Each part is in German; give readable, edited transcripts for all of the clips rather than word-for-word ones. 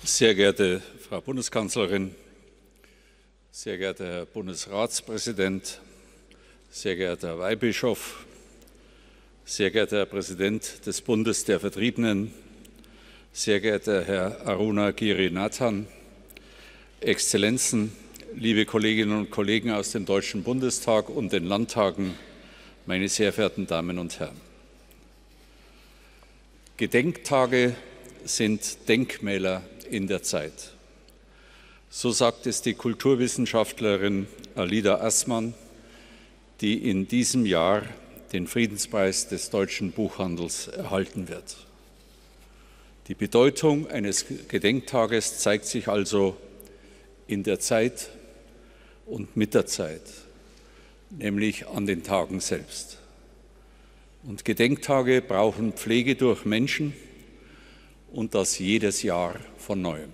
Sehr geehrte Frau Bundeskanzlerin, sehr geehrter Herr Bundesratspräsident, sehr geehrter Herr Weihbischof, sehr geehrter Herr Präsident des Bundes der Vertriebenen, sehr geehrter Herr Arunagiri Nathan, Exzellenzen, liebe Kolleginnen und Kollegen aus dem Deutschen Bundestag und den Landtagen, meine sehr verehrten Damen und Herren. Gedenktage sind Denkmäler in der Zeit. So sagt es die Kulturwissenschaftlerin Alida Aßmann, die in diesem Jahr den Friedenspreis des deutschen Buchhandels erhalten wird. Die Bedeutung eines Gedenktages zeigt sich also in der Zeit und mit der Zeit, nämlich an den Tagen selbst. Und Gedenktage brauchen Pflege durch Menschen und das jedes Jahr von Neuem.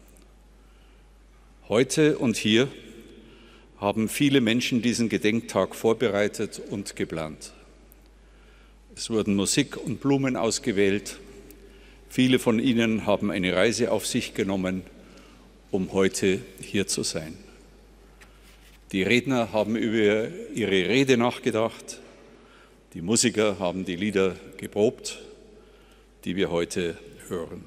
Heute und hier haben viele Menschen diesen Gedenktag vorbereitet und geplant. Es wurden Musik und Blumen ausgewählt. Viele von Ihnen haben eine Reise auf sich genommen, um heute hier zu sein. Die Redner haben über ihre Rede nachgedacht. Die Musiker haben die Lieder geprobt, die wir heute hören.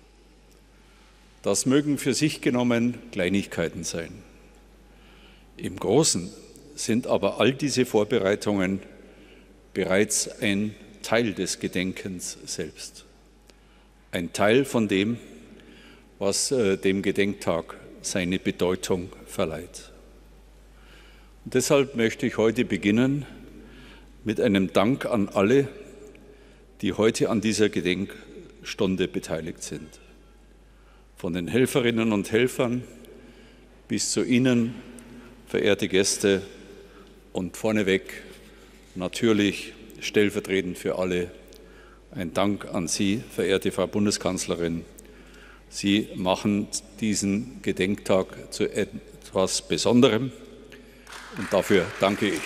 Das mögen für sich genommen Kleinigkeiten sein. Im Großen sind aber all diese Vorbereitungen bereits ein Teil des Gedenkens selbst. Ein Teil von dem, was dem Gedenktag seine Bedeutung verleiht. Und deshalb möchte ich heute beginnen mit einem Dank an alle, die heute an dieser Gedenkstunde beteiligt sind. Von den Helferinnen und Helfern bis zu Ihnen, verehrte Gäste, und vorneweg natürlich stellvertretend für alle ein Dank an Sie, verehrte Frau Bundeskanzlerin. Sie machen diesen Gedenktag zu etwas Besonderem und dafür danke ich.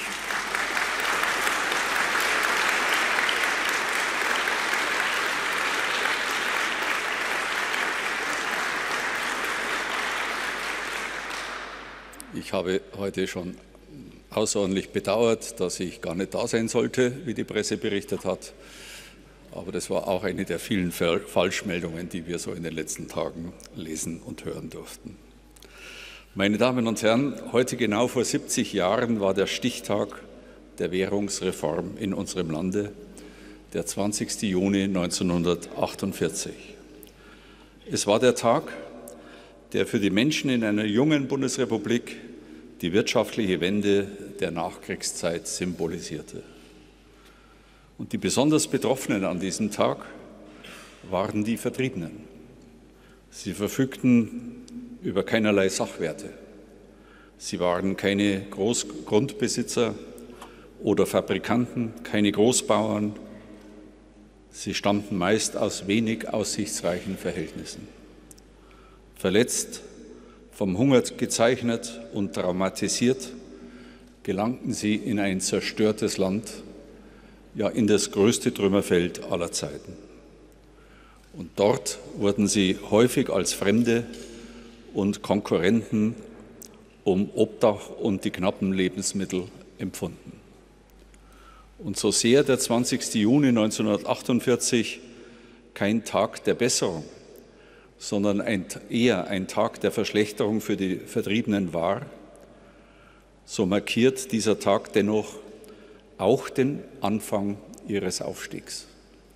Ich habe heute schon außerordentlich bedauert, dass ich gar nicht da sein sollte, wie die Presse berichtet hat. Aber das war auch eine der vielen Falschmeldungen, die wir so in den letzten Tagen lesen und hören durften. Meine Damen und Herren, heute genau vor 70 Jahren war der Stichtag der Währungsreform in unserem Lande, der 20. Juni 1948. Es war der Tag, der für die Menschen in einer jungen Bundesrepublik die wirtschaftliche Wende der Nachkriegszeit symbolisierte. Und die besonders Betroffenen an diesem Tag waren die Vertriebenen. Sie verfügten über keinerlei Sachwerte. Sie waren keine Großgrundbesitzer oder Fabrikanten, keine Großbauern. Sie stammten meist aus wenig aussichtsreichen Verhältnissen. Verletzt, vom Hunger gezeichnet und traumatisiert, gelangten sie in ein zerstörtes Land, ja in das größte Trümmerfeld aller Zeiten. Und dort wurden sie häufig als Fremde und Konkurrenten um Obdach und die knappen Lebensmittel empfunden. Und so sehr der 20. Juni 1948 kein Tag der Besserung, sondern eher ein Tag der Verschlechterung für die Vertriebenen war, so markiert dieser Tag dennoch auch den Anfang ihres Aufstiegs.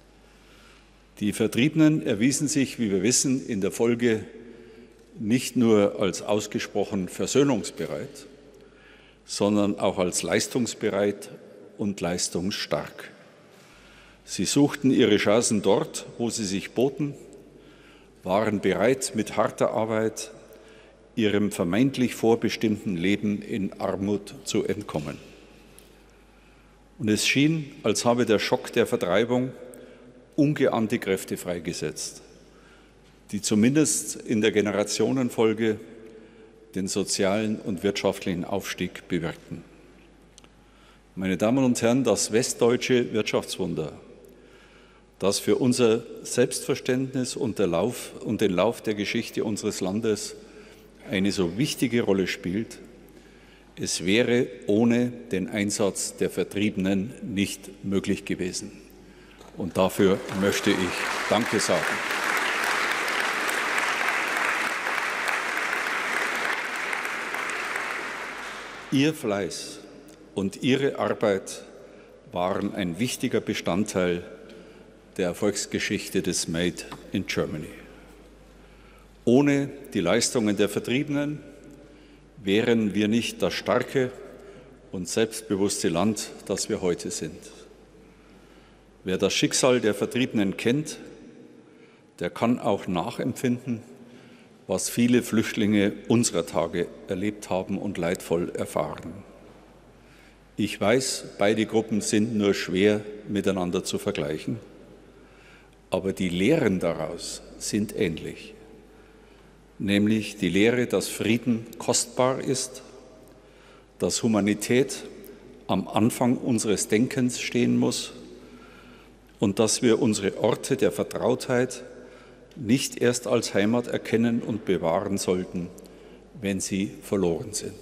Die Vertriebenen erwiesen sich, wie wir wissen, in der Folge nicht nur als ausgesprochen versöhnungsbereit, sondern auch als leistungsbereit und leistungsstark. Sie suchten ihre Chancen dort, wo sie sich boten, waren bereit, mit harter Arbeit ihrem vermeintlich vorbestimmten Leben in Armut zu entkommen. Und es schien, als habe der Schock der Vertreibung ungeahnte Kräfte freigesetzt, die zumindest in der Generationenfolge den sozialen und wirtschaftlichen Aufstieg bewirkten. Meine Damen und Herren, das westdeutsche Wirtschaftswunder das für unser Selbstverständnis und den Lauf der Geschichte unseres Landes eine so wichtige Rolle spielt. Es wäre ohne den Einsatz der Vertriebenen nicht möglich gewesen. Und dafür möchte ich Danke sagen. Ihr Fleiß und Ihre Arbeit waren ein wichtiger Bestandteil der Erfolgsgeschichte des Made in Germany. Ohne die Leistungen der Vertriebenen wären wir nicht das starke und selbstbewusste Land, das wir heute sind. Wer das Schicksal der Vertriebenen kennt, der kann auch nachempfinden, was viele Flüchtlinge unserer Tage erlebt haben und leidvoll erfahren. Ich weiß, beide Gruppen sind nur schwer miteinander zu vergleichen, aber die Lehren daraus sind ähnlich, nämlich die Lehre, dass Frieden kostbar ist, dass Humanität am Anfang unseres Denkens stehen muss und dass wir unsere Orte der Vertrautheit nicht erst als Heimat erkennen und bewahren sollten, wenn sie verloren sind.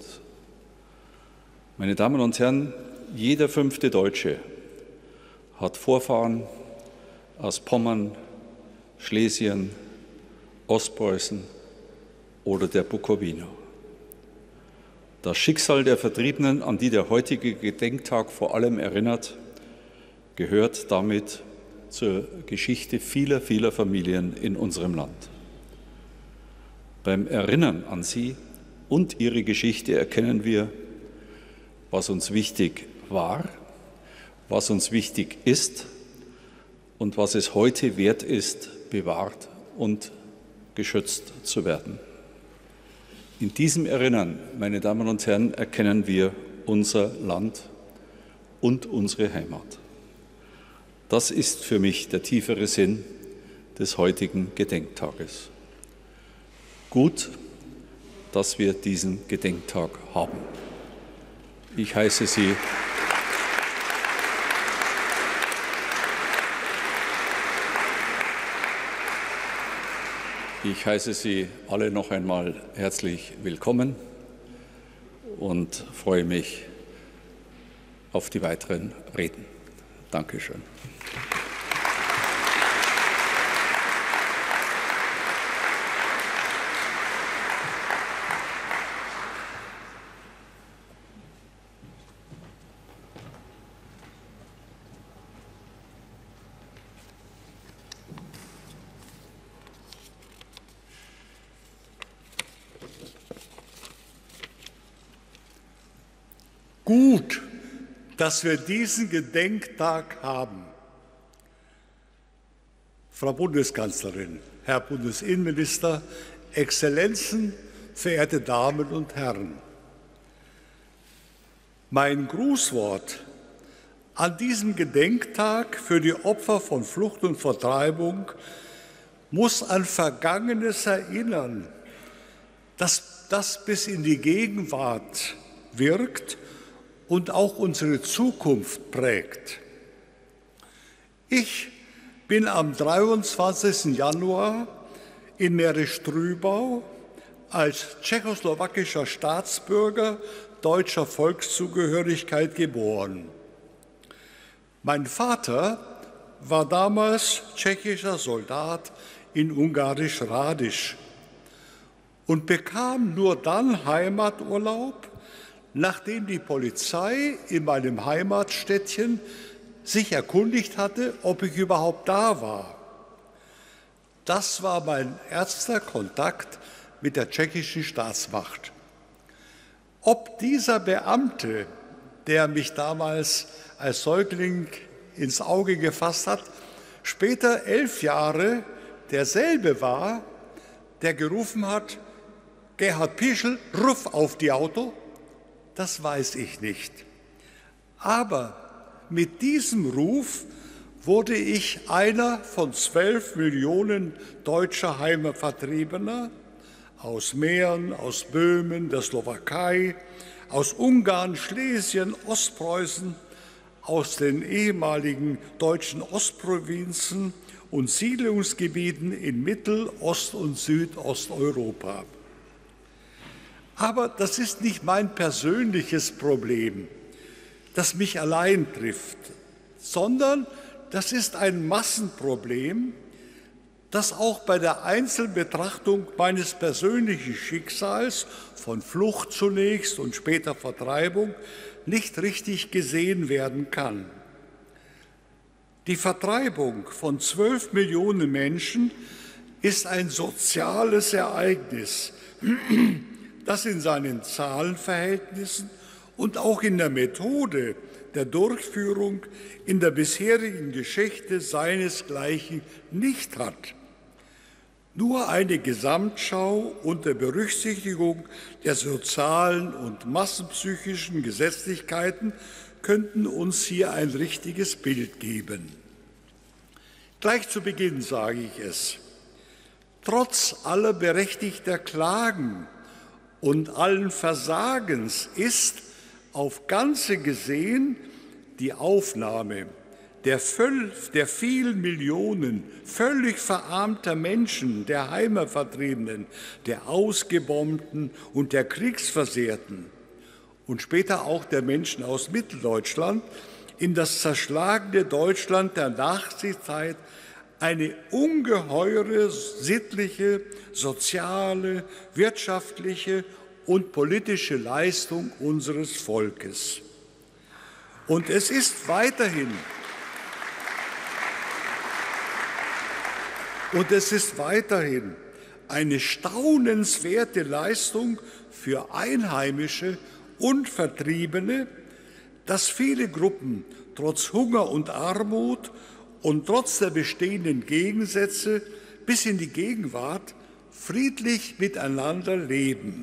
Meine Damen und Herren, jeder 5. Deutsche hat Vorfahren aus Pommern, Schlesien, Ostpreußen oder der Bukowina. Das Schicksal der Vertriebenen, an die der heutige Gedenktag vor allem erinnert, gehört damit zur Geschichte vieler, vieler Familien in unserem Land. Beim Erinnern an sie und ihre Geschichte erkennen wir, was uns wichtig war, was uns wichtig ist und was es heute wert ist, bewahrt und geschützt zu werden. In diesem Erinnern, meine Damen und Herren, erkennen wir unser Land und unsere Heimat. Das ist für mich der tiefere Sinn des heutigen Gedenktages. Gut, dass wir diesen Gedenktag haben. Ich heiße Sie alle noch einmal herzlich willkommen und freue mich auf die weiteren Reden. Dankeschön. Gut, dass wir diesen Gedenktag haben. Frau Bundeskanzlerin, Herr Bundesinnenminister, Exzellenzen, verehrte Damen und Herren. Mein Grußwort an diesem Gedenktag für die Opfer von Flucht und Vertreibung muss an Vergangenes erinnern, das bis in die Gegenwart wirkt und auch unsere Zukunft prägt. Ich bin am 23. Januar in Meeresstrübau als tschechoslowakischer Staatsbürger deutscher Volkszugehörigkeit geboren. Mein Vater war damals tschechischer Soldat in Ungarisch-Radisch und bekam nur dann Heimaturlaub, nachdem die Polizei in meinem Heimatstädtchen sich erkundigt hatte, ob ich überhaupt da war. Das war mein erster Kontakt mit der tschechischen Staatsmacht. Ob dieser Beamte, der mich damals als Säugling ins Auge gefasst hat, später 11 Jahre derselbe war, der gerufen hat, Gerhard Pischel, ruf auf die Auto, das weiß ich nicht. Aber mit diesem Ruf wurde ich einer von 12 Millionen deutscher Heimatvertriebener aus Mähren, aus Böhmen, der Slowakei, aus Ungarn, Schlesien, Ostpreußen, aus den ehemaligen deutschen Ostprovinzen und Siedlungsgebieten in Mittel-, Ost- und Südosteuropa. Aber das ist nicht mein persönliches Problem, das mich allein trifft, sondern das ist ein Massenproblem, das auch bei der Einzelbetrachtung meines persönlichen Schicksals, von Flucht zunächst und später Vertreibung, nicht richtig gesehen werden kann. Die Vertreibung von 12 Millionen Menschen ist ein soziales Ereignis, das in seinen Zahlenverhältnissen und auch in der Methode der Durchführung in der bisherigen Geschichte seinesgleichen nicht hat. Nur eine Gesamtschau unter Berücksichtigung der sozialen und massenpsychischen Gesetzlichkeiten könnten uns hier ein richtiges Bild geben. Gleich zu Beginn sage ich es. Trotz aller berechtigter Klagen und allen Versagens ist auf Ganze gesehen die Aufnahme der vielen Millionen völlig verarmter Menschen, der Heimatvertriebenen, der Ausgebombten und der Kriegsversehrten und später auch der Menschen aus Mitteldeutschland in das zerschlagene Deutschland der Nachkriegszeit eine ungeheure sittliche, soziale, wirtschaftliche und politische Leistung unseres Volkes. Und es ist weiterhin eine staunenswerte Leistung für Einheimische und Vertriebene, dass viele Gruppen trotz Hunger und Armut und trotz der bestehenden Gegensätze bis in die Gegenwart friedlich miteinander leben.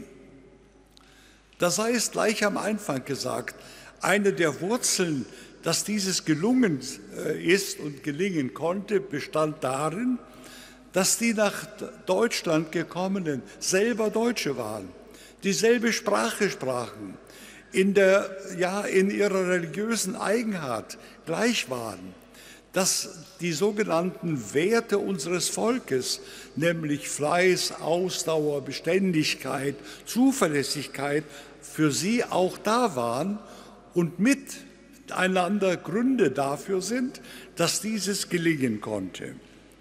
Das sei es gleich am Anfang gesagt, eine der Wurzeln, dass dieses gelungen ist und gelingen konnte, bestand darin, dass die nach Deutschland gekommenen selber Deutsche waren, dieselbe Sprache sprachen, in ihrer religiösen Eigenart gleich waren, dass die sogenannten Werte unseres Volkes, nämlich Fleiß, Ausdauer, Beständigkeit, Zuverlässigkeit, für sie auch da waren und miteinander Gründe dafür sind, dass dieses gelingen konnte.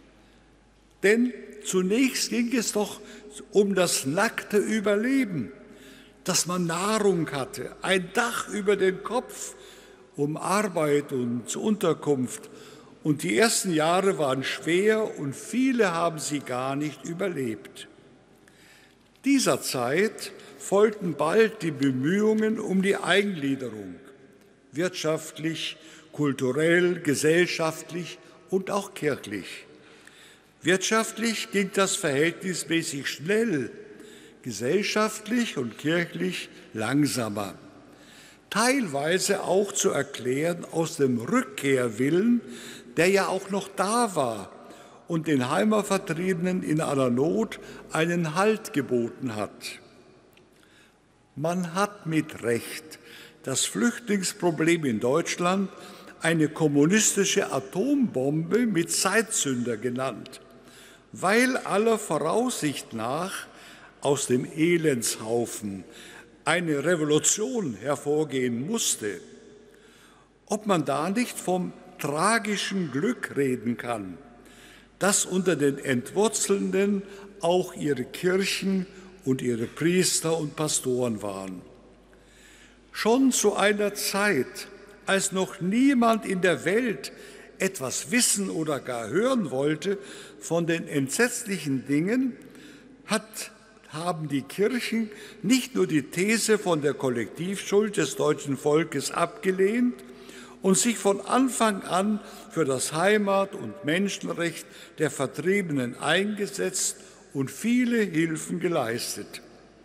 Denn zunächst ging es doch um das nackte Überleben, dass man Nahrung hatte, ein Dach über den Kopf, um Arbeit und Unterkunft. Und die ersten Jahre waren schwer und viele haben sie gar nicht überlebt. Dieser Zeit folgten bald die Bemühungen um die Eingliederung, wirtschaftlich, kulturell, gesellschaftlich und auch kirchlich. Wirtschaftlich ging das verhältnismäßig schnell, gesellschaftlich und kirchlich langsamer. Teilweise auch zu erklären aus dem Rückkehrwillen, der ja auch noch da war und den Heimatvertriebenen in aller Not einen Halt geboten hat. Man hat mit Recht das Flüchtlingsproblem in Deutschland eine kommunistische Atombombe mit Zeitzünder genannt, weil aller Voraussicht nach aus dem Elendshaufen eine Revolution hervorgehen musste. Ob man da nicht vom tragischen Glück reden kann, dass unter den Entwurzelnden auch ihre Kirchen und ihre Priester und Pastoren waren. Schon zu einer Zeit, als noch niemand in der Welt etwas wissen oder gar hören wollte von den entsetzlichen Dingen, haben die Kirchen nicht nur die These von der Kollektivschuld des deutschen Volkes abgelehnt und sich von Anfang an für das Heimat- und Menschenrecht der Vertriebenen eingesetzt und viele Hilfen geleistet.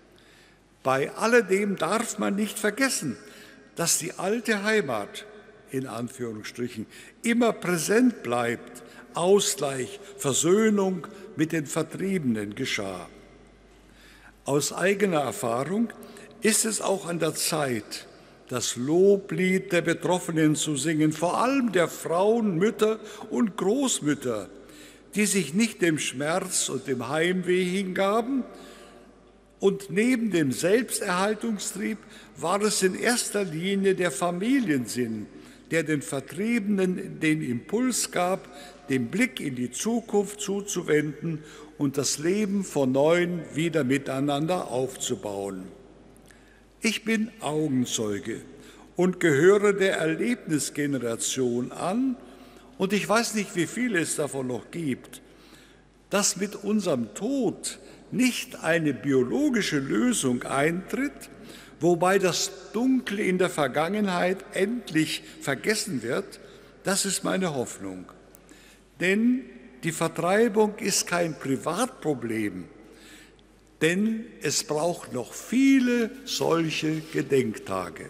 Bei alledem darf man nicht vergessen, dass die alte Heimat, in Anführungsstrichen, immer präsent bleibt, Ausgleich, Versöhnung mit den Vertriebenen geschah. Aus eigener Erfahrung ist es auch an der Zeit, das Loblied der Betroffenen zu singen, vor allem der Frauen, Mütter und Großmütter, die sich nicht dem Schmerz und dem Heimweh hingaben. Und neben dem Selbsterhaltungstrieb war es in erster Linie der Familiensinn, der den Vertriebenen den Impuls gab, den Blick in die Zukunft zuzuwenden und das Leben von Neuem wieder miteinander aufzubauen. Ich bin Augenzeuge und gehöre der Erlebnisgeneration an, und ich weiß nicht, wie viele es davon noch gibt, dass mit unserem Tod nicht eine biologische Lösung eintritt, wobei das Dunkle in der Vergangenheit endlich vergessen wird. Das ist meine Hoffnung. Denn die Vertreibung ist kein Privatproblem, denn es braucht noch viele solche Gedenktage.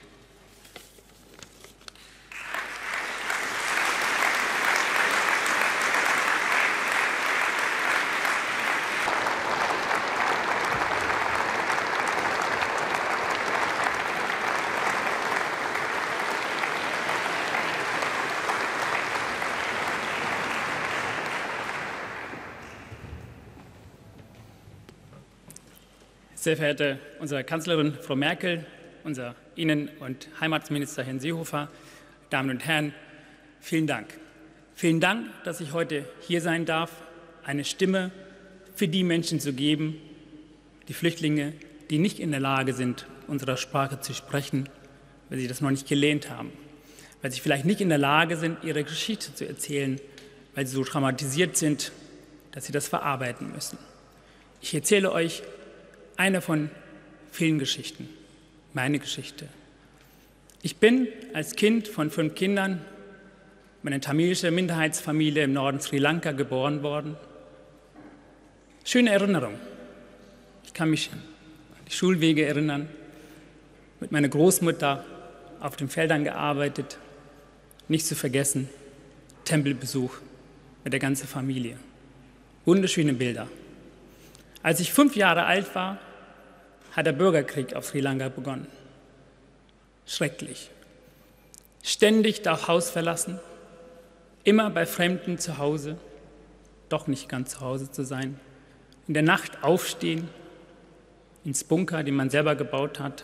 Sehr verehrte unsere Kanzlerin Frau Merkel, unser Innen- und Heimatminister Herrn Seehofer, Damen und Herren, vielen Dank. Vielen Dank, dass ich heute hier sein darf, eine Stimme für die Menschen zu geben, die Flüchtlinge, die nicht in der Lage sind, unsere Sprache zu sprechen, weil sie das noch nicht gelernt haben, weil sie vielleicht nicht in der Lage sind, ihre Geschichte zu erzählen, weil sie so traumatisiert sind, dass sie das verarbeiten müssen. Ich erzähle euch eine von vielen Geschichten, meine Geschichte. Ich bin als Kind von 5 Kindern in einer tamilischen Minderheitsfamilie im Norden Sri Lanka geboren worden. Schöne Erinnerung. Ich kann mich an die Schulwege erinnern, mit meiner Großmutter auf den Feldern gearbeitet, nicht zu vergessen, Tempelbesuch mit der ganzen Familie. Wunderschöne Bilder. Als ich 5 Jahre alt war, hat der Bürgerkrieg auf Sri Lanka begonnen. Schrecklich. Ständig das Haus verlassen, immer bei Fremden zu Hause, doch nicht ganz zu Hause zu sein, in der Nacht aufstehen, ins Bunker, den man selber gebaut hat.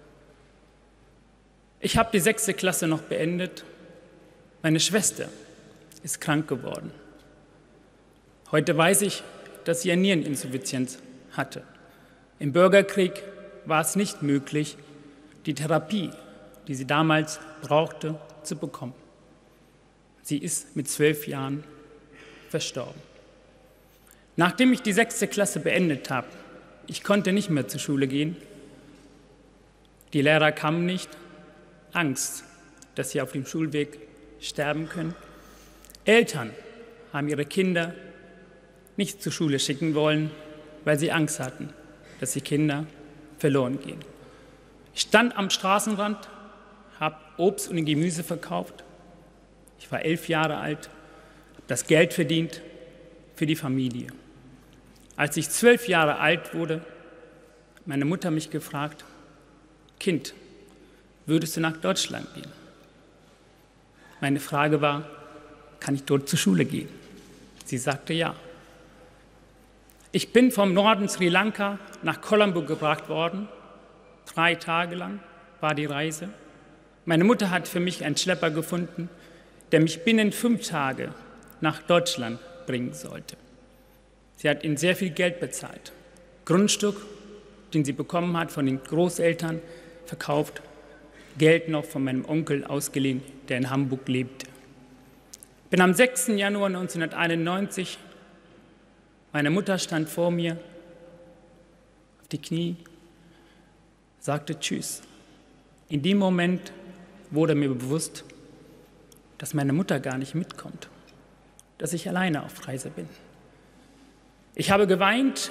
Ich habe die 6. Klasse noch beendet. Meine Schwester ist krank geworden. Heute weiß ich, dass sie eine Niereninsuffizienz hatte. Im Bürgerkrieg war es nicht möglich, die Therapie, die sie damals brauchte, zu bekommen. Sie ist mit 12 Jahren verstorben. Nachdem ich die 6. Klasse beendet habe, ich konnte nicht mehr zur Schule gehen. Die Lehrer kamen nicht, Angst, dass sie auf dem Schulweg sterben können. Eltern haben ihre Kinder nicht zur Schule schicken wollen, weil sie Angst hatten, dass die Kinder verloren gehen. Ich stand am Straßenrand, habe Obst und Gemüse verkauft. Ich war 11 Jahre alt, habe das Geld verdient für die Familie. Als ich 12 Jahre alt wurde, hat meine Mutter mich gefragt: Kind, würdest du nach Deutschland gehen? Meine Frage war: Kann ich dort zur Schule gehen? Sie sagte ja. Ich bin vom Norden Sri Lanka nach Colombo gebracht worden. 3 Tage lang war die Reise. Meine Mutter hat für mich einen Schlepper gefunden, der mich binnen 5 Tage nach Deutschland bringen sollte. Sie hat ihm sehr viel Geld bezahlt. Grundstück, den sie bekommen hat von den Großeltern, verkauft. Geld noch von meinem Onkel ausgeliehen, der in Hamburg lebte. Ich bin am 6. Januar 1991. Meine Mutter stand vor mir, auf die Knie, sagte Tschüss. In dem Moment wurde mir bewusst, dass meine Mutter gar nicht mitkommt, dass ich alleine auf Reise bin. Ich habe geweint,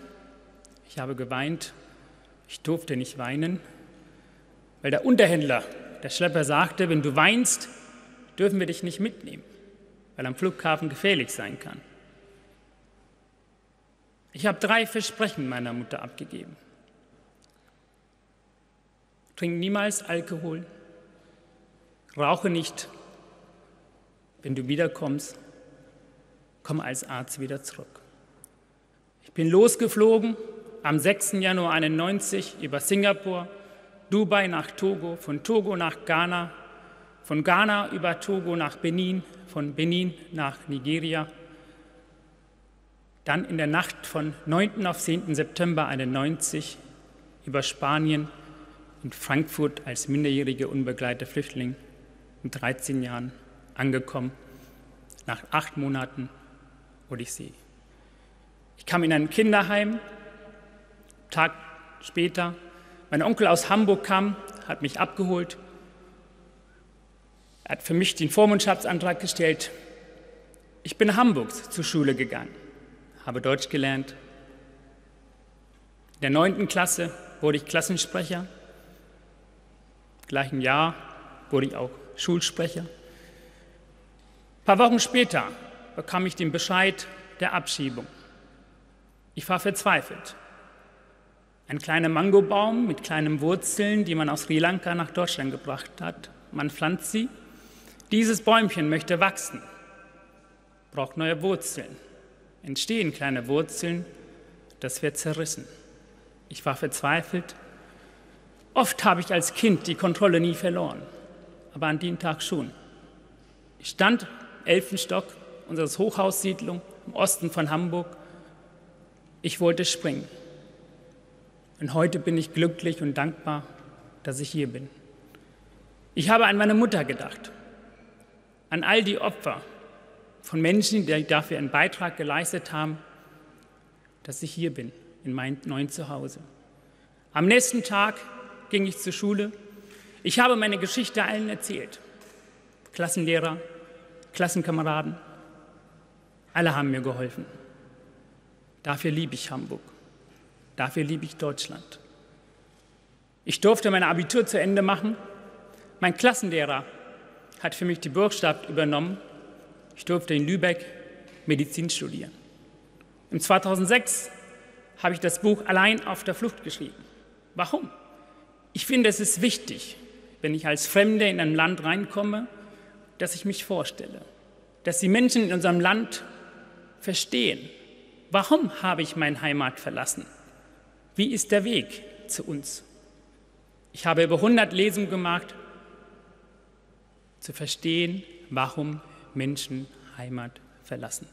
ich durfte nicht weinen, weil der Unterhändler, der Schlepper, sagte: Wenn du weinst, dürfen wir dich nicht mitnehmen, weil am Flughafen gefährlich sein kann. Ich habe 3 Versprechen meiner Mutter abgegeben. Trink niemals Alkohol. Rauche nicht. Wenn du wiederkommst, komm als Arzt wieder zurück. Ich bin losgeflogen am 6. Januar 1991 über Singapur, Dubai nach Togo, von Togo nach Ghana, von Ghana über Togo nach Benin, von Benin nach Nigeria. Dann in der Nacht von 9. auf 10. September 1991 über Spanien in Frankfurt als minderjähriger unbegleiteter Flüchtling mit 13 Jahren angekommen, nach 8 Monaten Odyssee. Ich kam in ein Kinderheim, Tag später. Mein Onkel aus Hamburg kam, hat mich abgeholt. Er hat für mich den Vormundschaftsantrag gestellt. Ich bin nach Hamburg zur Schule gegangen, habe Deutsch gelernt. In der 9. Klasse wurde ich Klassensprecher. Im gleichen Jahr wurde ich auch Schulsprecher. Ein paar Wochen später bekam ich den Bescheid der Abschiebung. Ich war verzweifelt. Ein kleiner Mangobaum mit kleinen Wurzeln, die man aus Sri Lanka nach Deutschland gebracht hat. Man pflanzt sie. Dieses Bäumchen möchte wachsen, braucht neue Wurzeln. Entstehen kleine Wurzeln, das wird zerrissen. Ich war verzweifelt. Oft habe ich als Kind die Kontrolle nie verloren, aber an dem Tag schon. Ich stand im 11. Stock unserer Hochhaussiedlung im Osten von Hamburg. Ich wollte springen. Und heute bin ich glücklich und dankbar, dass ich hier bin. Ich habe an meine Mutter gedacht, an all die Opfer von Menschen, die dafür einen Beitrag geleistet haben, dass ich hier bin, in meinem neuen Zuhause. Am nächsten Tag ging ich zur Schule. Ich habe meine Geschichte allen erzählt. Klassenlehrer, Klassenkameraden, alle haben mir geholfen. Dafür liebe ich Hamburg. Dafür liebe ich Deutschland. Ich durfte mein Abitur zu Ende machen. Mein Klassenlehrer hat für mich die Bürgschaft übernommen. Ich durfte in Lübeck Medizin studieren. Im 2006 habe ich das Buch Allein auf der Flucht geschrieben. Warum? Ich finde, es ist wichtig, wenn ich als Fremde in ein Land reinkomme, dass ich mich vorstelle, dass die Menschen in unserem Land verstehen, warum habe ich meine Heimat verlassen? Wie ist der Weg zu uns? Ich habe über 100 Lesungen gemacht, zu verstehen, warum Menschen Heimat verlassen.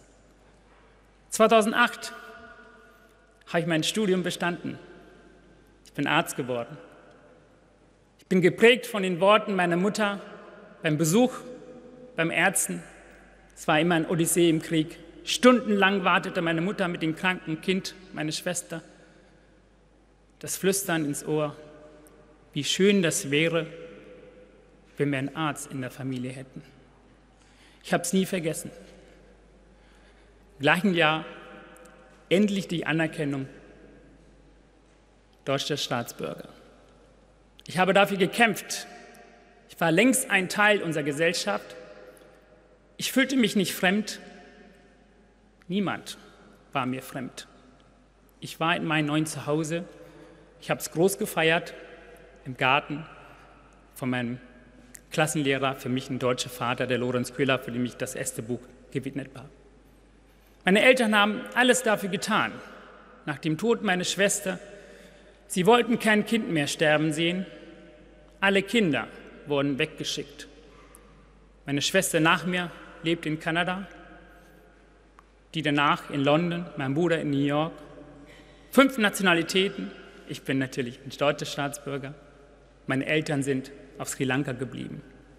2008 habe ich mein Studium bestanden. Ich bin Arzt geworden. Ich bin geprägt von den Worten meiner Mutter beim Besuch beim Ärzten. Es war immer eine Odyssee im Krieg. Stundenlang wartete meine Mutter mit dem kranken Kind, meine Schwester. Das Flüstern ins Ohr, wie schön das wäre, wenn wir einen Arzt in der Familie hätten. Ich habe es nie vergessen. Im gleichen Jahr endlich die Anerkennung deutscher Staatsbürger. Ich habe dafür gekämpft. Ich war längst ein Teil unserer Gesellschaft. Ich fühlte mich nicht fremd. Niemand war mir fremd. Ich war in meinem neuen Zuhause. Ich habe es groß gefeiert im Garten von meinem Klassenlehrer, für mich ein deutscher Vater, der Lorenz Köhler, für den ich das erste Buch gewidmet war. Meine Eltern haben alles dafür getan. Nach dem Tod meiner Schwester, sie wollten kein Kind mehr sterben sehen. Alle Kinder wurden weggeschickt. Meine Schwester nach mir lebt in Kanada, die danach in London, mein Bruder in New York. 5 Nationalitäten. Ich bin natürlich ein deutscher Staatsbürger. Meine Eltern sind auf Sri Lanka geblieben.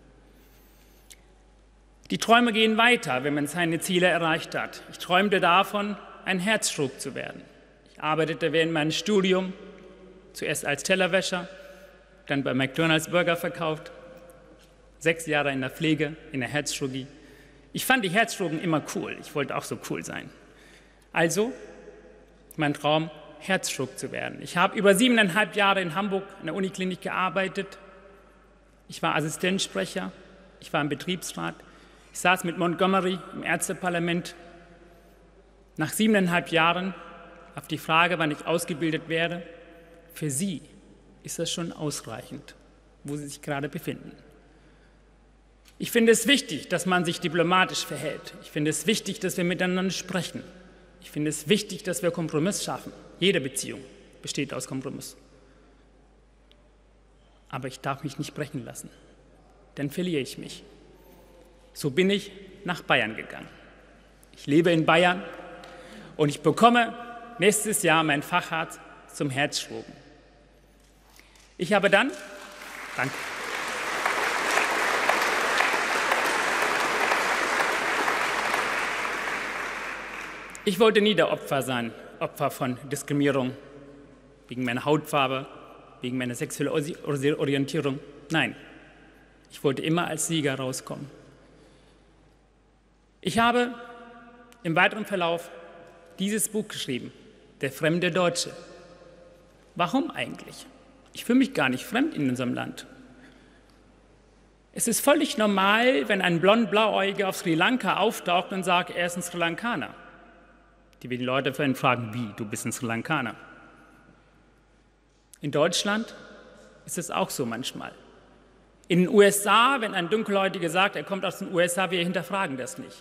Die Träume gehen weiter, wenn man seine Ziele erreicht hat. Ich träumte davon, ein Herzchirurg zu werden. Ich arbeitete während meines Studiums zuerst als Tellerwäscher, dann bei McDonald's Burger verkauft, 6 Jahre in der Pflege, in der Herzchirurgie. Ich fand die Herzchirurgen immer cool. Ich wollte auch so cool sein. Also mein Traum, Herzchirurg zu werden. Ich habe über 7,5 Jahre in Hamburg in der Uniklinik gearbeitet. Ich war Assistenzsprecher, ich war im Betriebsrat. Ich saß mit Montgomery im Ärzteparlament. Nach 7,5 Jahren auf die Frage, wann ich ausgebildet werde, für Sie ist das schon ausreichend. wo sie sich gerade befinden. Ich finde es wichtig, dass man sich diplomatisch verhält. Ich finde es wichtig, dass wir miteinander sprechen. Ich finde es wichtig, dass wir Kompromiss schaffen. Jede Beziehung besteht aus Kompromiss. Aber ich darf mich nicht brechen lassen, dann verliere ich mich. So bin ich nach Bayern gegangen. Ich lebe in Bayern und ich bekomme nächstes Jahr mein Facharzt zum Herzchirurgen. Ich habe dann, danke. Ich wollte nie der Opfer sein, Opfer von Diskriminierung wegen meiner Hautfarbe, wegen meiner sexuellen Orientierung. Nein, ich wollte immer als Sieger rauskommen. Ich habe im weiteren Verlauf dieses Buch geschrieben, Der fremde Deutsche. Warum eigentlich? Ich fühle mich gar nicht fremd in unserem Land. Es ist völlig normal, wenn ein Blond-Blauäugiger auf Sri Lanka auftaucht und sagt, er ist ein Sri Lankaner. Die Leute fragen, wie, du bist ein Sri Lankaner. In Deutschland ist es auch so manchmal. In den USA, wenn ein Dunkelhäutiger sagt, er kommt aus den USA, wir hinterfragen das nicht.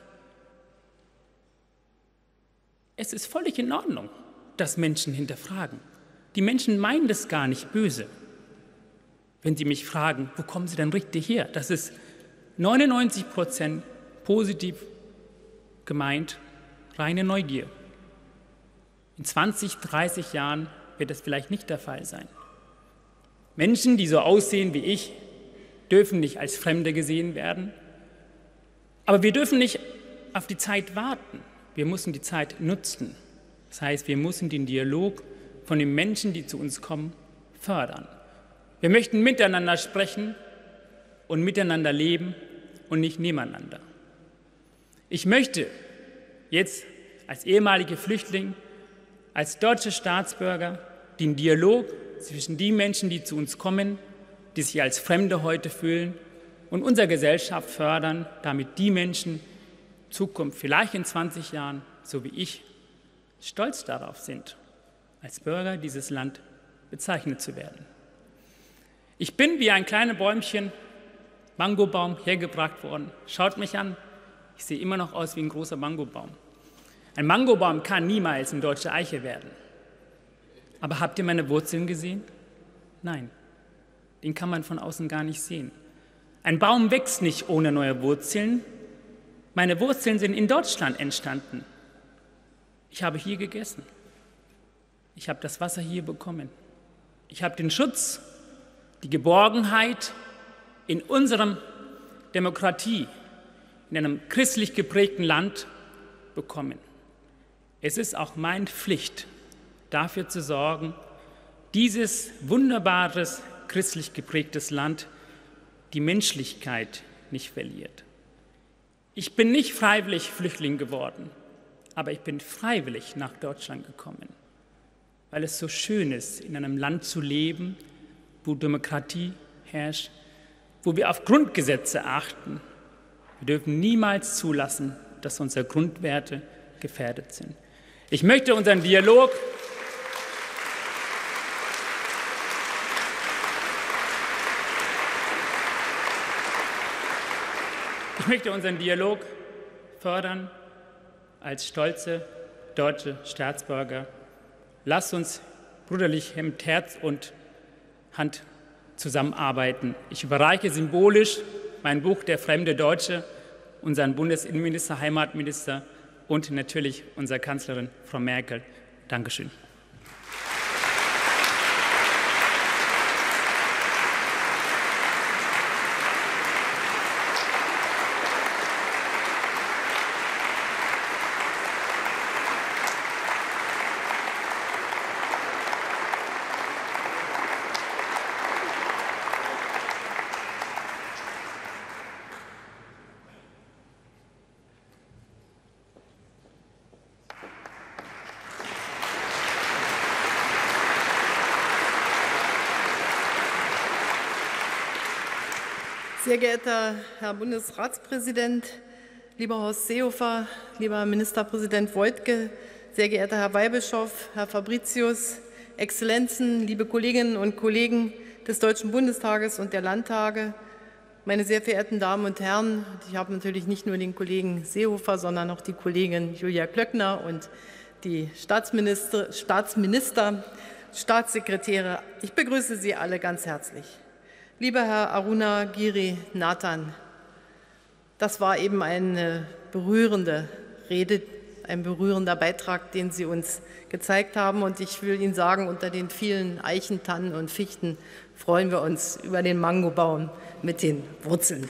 Es ist völlig in Ordnung, dass Menschen hinterfragen. Die Menschen meinen das gar nicht böse. Wenn sie mich fragen, wo kommen Sie denn richtig her? Das ist 99% positiv gemeint, reine Neugier. In 20, 30 Jahren wird das vielleicht nicht der Fall sein. Menschen, die so aussehen wie ich, dürfen nicht als Fremde gesehen werden. Aber wir dürfen nicht auf die Zeit warten. Wir müssen die Zeit nutzen. Das heißt, wir müssen den Dialog von den Menschen, die zu uns kommen, fördern. Wir möchten miteinander sprechen und miteinander leben und nicht nebeneinander. Ich möchte jetzt als ehemaliger Flüchtling, als deutscher Staatsbürger den Dialog zwischen den Menschen, die zu uns kommen, die sich als Fremde heute fühlen, und unsere Gesellschaft fördern, damit die Menschen in Zukunft, vielleicht in 20 Jahren, so wie ich, stolz darauf sind, als Bürger dieses Land bezeichnet zu werden. Ich bin wie ein kleines Bäumchen, Mangobaum, hergebracht worden. Schaut mich an, ich sehe immer noch aus wie ein großer Mangobaum. Ein Mangobaum kann niemals eine deutsche Eiche werden. Aber habt ihr meine Wurzeln gesehen? Nein, den kann man von außen gar nicht sehen. Ein Baum wächst nicht ohne neue Wurzeln. Meine Wurzeln sind in Deutschland entstanden. Ich habe hier gegessen. Ich habe das Wasser hier bekommen. Ich habe den Schutz, die Geborgenheit in unserer Demokratie, in einem christlich geprägten Land bekommen. Es ist auch meine Pflicht, dafür zu sorgen, dieses wunderbares, christlich geprägtes Land die Menschlichkeit nicht verliert. Ich bin nicht freiwillig Flüchtling geworden, aber ich bin freiwillig nach Deutschland gekommen, weil es so schön ist, in einem Land zu leben, wo Demokratie herrscht, wo wir auf Grundgesetze achten. Wir dürfen niemals zulassen, dass unsere Grundwerte gefährdet sind. Ich möchte unseren Dialog fördern als stolze deutsche Staatsbürger. Lasst uns brüderlich mit Herz und Hand zusammenarbeiten. Ich überreiche symbolisch mein Buch Der fremde Deutsche unseren Bundesinnenminister, Heimatminister und natürlich unserer Kanzlerin, Frau Merkel. Dankeschön. Sehr geehrter Herr Bundesratspräsident, lieber Horst Seehofer, lieber Ministerpräsident Woidke, sehr geehrter Herr Weihbischof, Herr Fabricius, Exzellenzen, liebe Kolleginnen und Kollegen, des Deutschen Bundestages und der Landtage, meine sehr verehrten Damen und Herren, ich habe natürlich nicht nur den Kollegen Seehofer, sondern auch die Kollegin Julia Klöckner und die Staatsminister, Staatssekretäre, ich begrüße Sie alle ganz herzlich. Lieber Herr Aruna Giri Nathan, das war eben eine berührende Rede, ein berührender Beitrag, den Sie uns gezeigt haben. Und ich will Ihnen sagen, unter den vielen Eichen, Tannen und Fichten freuen wir uns über den Mangobaum mit den Wurzeln.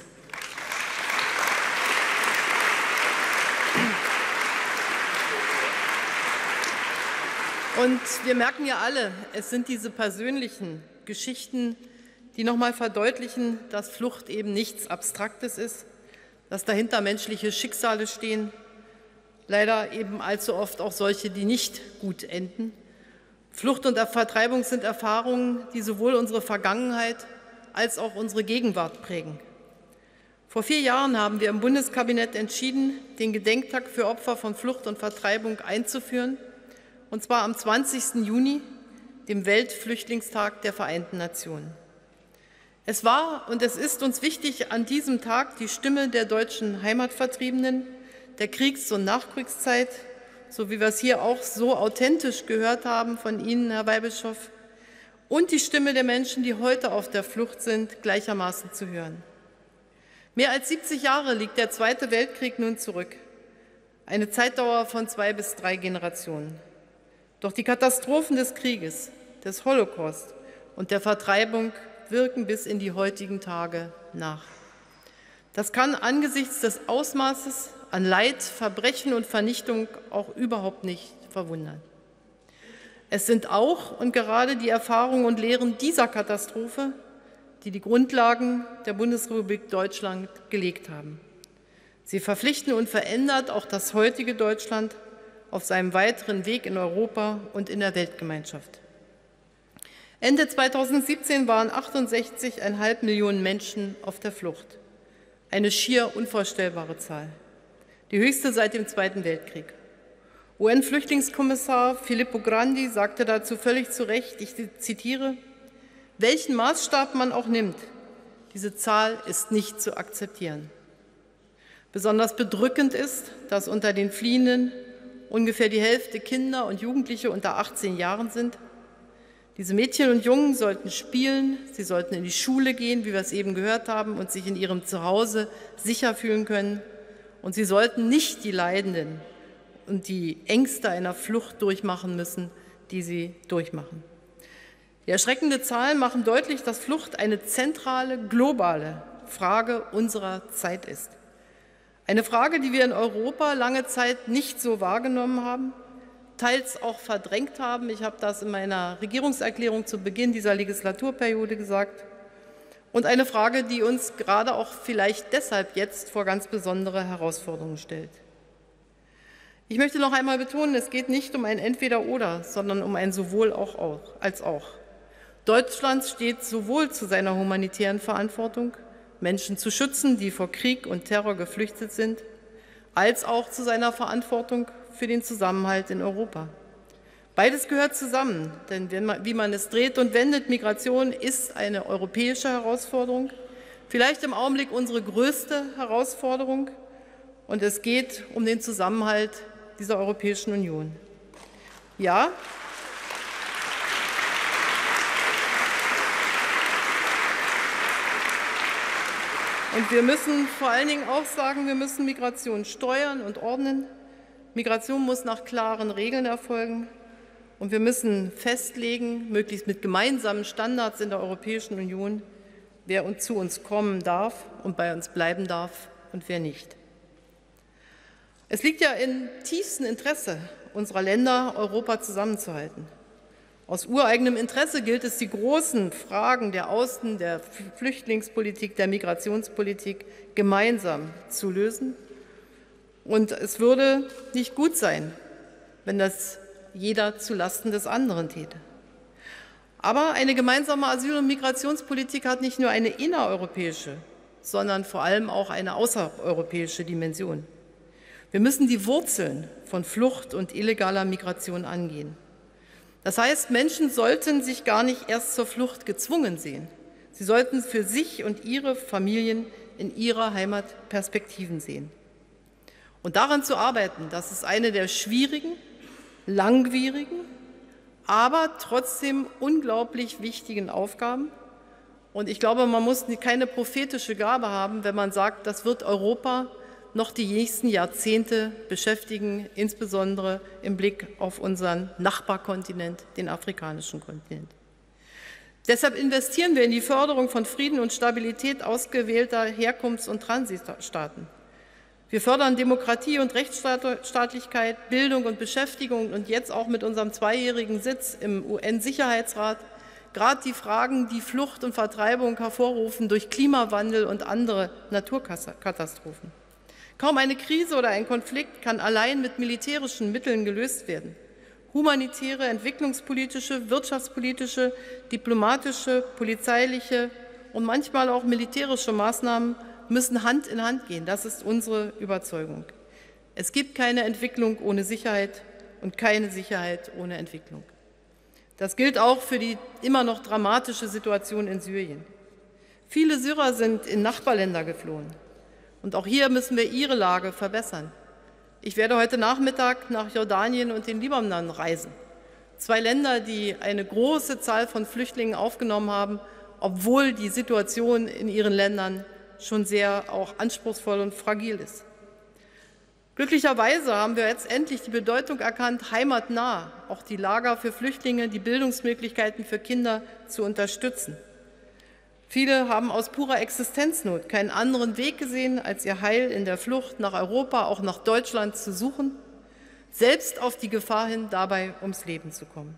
Und wir merken ja alle, es sind diese persönlichen Geschichten, die noch mal verdeutlichen, dass Flucht eben nichts Abstraktes ist, dass dahinter menschliche Schicksale stehen, leider eben allzu oft auch solche, die nicht gut enden. Flucht und Vertreibung sind Erfahrungen, die sowohl unsere Vergangenheit als auch unsere Gegenwart prägen. Vor 4 Jahren haben wir im Bundeskabinett entschieden, den Gedenktag für Opfer von Flucht und Vertreibung einzuführen, und zwar am 20. Juni, dem Weltflüchtlingstag der Vereinten Nationen. Es war und es ist uns wichtig, an diesem Tag die Stimme der deutschen Heimatvertriebenen der Kriegs- und Nachkriegszeit, so wie wir es hier auch so authentisch gehört haben von Ihnen, Herr Weihbischof, und die Stimme der Menschen, die heute auf der Flucht sind, gleichermaßen zu hören. Mehr als 70 Jahre liegt der Zweite Weltkrieg nun zurück, eine Zeitdauer von 2 bis 3 Generationen. Doch die Katastrophen des Krieges, des Holocaust und der Vertreibung wirken bis in die heutigen Tage nach. Das kann angesichts des Ausmaßes an Leid, Verbrechen und Vernichtung auch überhaupt nicht verwundern. Es sind auch und gerade die Erfahrungen und Lehren dieser Katastrophe, die die Grundlagen der Bundesrepublik Deutschland gelegt haben. Sie verpflichten und verändert auch das heutige Deutschland auf seinem weiteren Weg in Europa und in der Weltgemeinschaft. Ende 2017 waren 68,5 Millionen Menschen auf der Flucht. Eine schier unvorstellbare Zahl. Die höchste seit dem Zweiten Weltkrieg. UN-Flüchtlingskommissar Filippo Grandi sagte dazu völlig zu Recht, ich zitiere, welchen Maßstab man auch nimmt, diese Zahl ist nicht zu akzeptieren. Besonders bedrückend ist, dass unter den Fliehenden ungefähr die Hälfte Kinder und Jugendliche unter 18 Jahren sind. Diese Mädchen und Jungen sollten spielen, sie sollten in die Schule gehen, wie wir es eben gehört haben, und sich in ihrem Zuhause sicher fühlen können. Und sie sollten nicht die Leidenden und die Ängste einer Flucht durchmachen müssen, die sie durchmachen. Die erschreckende Zahlen machen deutlich, dass Flucht eine zentrale, globale Frage unserer Zeit ist. Eine Frage, die wir in Europa lange Zeit nicht so wahrgenommen haben, teils auch verdrängt haben. Ich habe das in meiner Regierungserklärung zu Beginn dieser Legislaturperiode gesagt. Und eine Frage, die uns gerade auch vielleicht deshalb jetzt vor ganz besondere Herausforderungen stellt. Ich möchte noch einmal betonen, es geht nicht um ein Entweder-Oder, sondern um ein sowohl als auch. Deutschland steht sowohl zu seiner humanitären Verantwortung, Menschen zu schützen, die vor Krieg und Terror geflüchtet sind, als auch zu seiner Verantwortung für den Zusammenhalt in Europa. Beides gehört zusammen, denn wie man es dreht und wendet, Migration ist eine europäische Herausforderung, vielleicht im Augenblick unsere größte Herausforderung, und es geht um den Zusammenhalt dieser Europäischen Union. Ja, und wir müssen vor allen Dingen auch sagen, wir müssen Migration steuern und ordnen. Migration muss nach klaren Regeln erfolgen. Und wir müssen festlegen, möglichst mit gemeinsamen Standards in der Europäischen Union, wer zu uns kommen darf und bei uns bleiben darf und wer nicht. Es liegt ja im tiefsten Interesse unserer Länder, Europa zusammenzuhalten. Aus ureigenem Interesse gilt es, die großen Fragen der Außen-, der Flüchtlingspolitik, der Migrationspolitik gemeinsam zu lösen. Und es würde nicht gut sein, wenn das jeder zulasten des anderen täte. Aber eine gemeinsame Asyl- und Migrationspolitik hat nicht nur eine innereuropäische, sondern vor allem auch eine außereuropäische Dimension. Wir müssen die Wurzeln von Flucht und illegaler Migration angehen. Das heißt, Menschen sollten sich gar nicht erst zur Flucht gezwungen sehen. Sie sollten für sich und ihre Familien in ihrer Heimat Perspektiven sehen. Und daran zu arbeiten, das ist eine der schwierigen, langwierigen, aber trotzdem unglaublich wichtigen Aufgaben. Und ich glaube, man muss keine prophetische Gabe haben, wenn man sagt, das wird Europa noch die nächsten Jahrzehnte beschäftigen, insbesondere im Blick auf unseren Nachbarkontinent, den afrikanischen Kontinent. Deshalb investieren wir in die Förderung von Frieden und Stabilität ausgewählter Herkunfts- und Transitstaaten. Wir fördern Demokratie und Rechtsstaatlichkeit, Bildung und Beschäftigung und jetzt auch mit unserem 2-jährigen Sitz im UN-Sicherheitsrat gerade die Fragen, die Flucht und Vertreibung hervorrufen durch Klimawandel und andere Naturkatastrophen. Kaum eine Krise oder ein Konflikt kann allein mit militärischen Mitteln gelöst werden. Humanitäre, entwicklungspolitische, wirtschaftspolitische, diplomatische, polizeiliche und manchmal auch militärische Maßnahmen müssen Hand in Hand gehen. Das ist unsere Überzeugung. Es gibt keine Entwicklung ohne Sicherheit und keine Sicherheit ohne Entwicklung. Das gilt auch für die immer noch dramatische Situation in Syrien. Viele Syrer sind in Nachbarländer geflohen. Und auch hier müssen wir ihre Lage verbessern. Ich werde heute Nachmittag nach Jordanien und den Libanon reisen. 2 Länder, die eine große Zahl von Flüchtlingen aufgenommen haben, obwohl die Situation in ihren Ländern schon sehr auch anspruchsvoll und fragil ist. Glücklicherweise haben wir jetzt endlich die Bedeutung erkannt, heimatnah auch die Lager für Flüchtlinge, die Bildungsmöglichkeiten für Kinder zu unterstützen. Viele haben aus purer Existenznot keinen anderen Weg gesehen, als ihr Heil in der Flucht nach Europa, auch nach Deutschland zu suchen, selbst auf die Gefahr hin, dabei ums Leben zu kommen.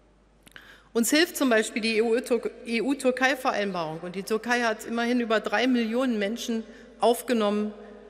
Uns hilft zum Beispiel die EU-Türkei-Vereinbarung. Und die Türkei hat immerhin über 3 Millionen Menschen aufgenommen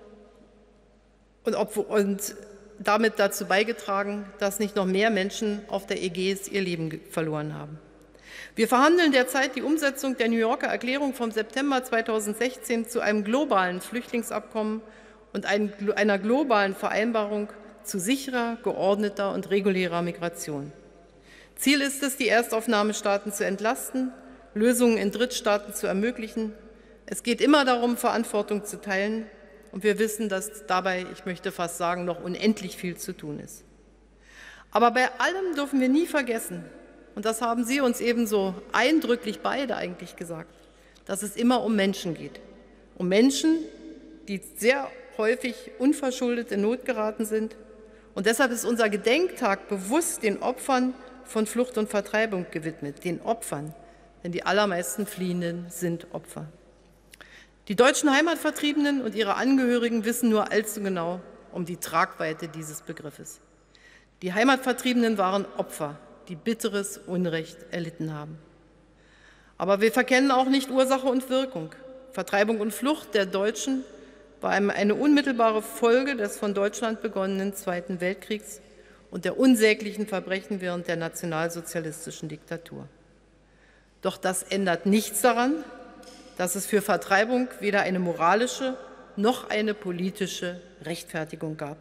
und damit dazu beigetragen, dass nicht noch mehr Menschen auf der Ägäis ihr Leben verloren haben. Wir verhandeln derzeit die Umsetzung der New Yorker Erklärung vom September 2016 zu einem globalen Flüchtlingsabkommen und einer globalen Vereinbarung zu sicherer, geordneter und regulärer Migration. Ziel ist es, die Erstaufnahmestaaten zu entlasten, Lösungen in Drittstaaten zu ermöglichen. Es geht immer darum, Verantwortung zu teilen. Und wir wissen, dass dabei, ich möchte fast sagen, noch unendlich viel zu tun ist. Aber bei allem dürfen wir nie vergessen, und das haben Sie uns ebenso eindrücklich beide eigentlich gesagt, dass es immer um Menschen geht. Um Menschen, die sehr häufig unverschuldet in Not geraten sind. Und deshalb ist unser Gedenktag bewusst den Opfern von Flucht und Vertreibung gewidmet, den Opfern, denn die allermeisten Fliehenden sind Opfer. Die deutschen Heimatvertriebenen und ihre Angehörigen wissen nur allzu genau um die Tragweite dieses Begriffes. Die Heimatvertriebenen waren Opfer, die bitteres Unrecht erlitten haben. Aber wir verkennen auch nicht Ursache und Wirkung. Vertreibung und Flucht der Deutschen war eine unmittelbare Folge des von Deutschland begonnenen Zweiten Weltkriegs und der unsäglichen Verbrechen während der nationalsozialistischen Diktatur. Doch das ändert nichts daran, dass es für Vertreibung weder eine moralische noch eine politische Rechtfertigung gab.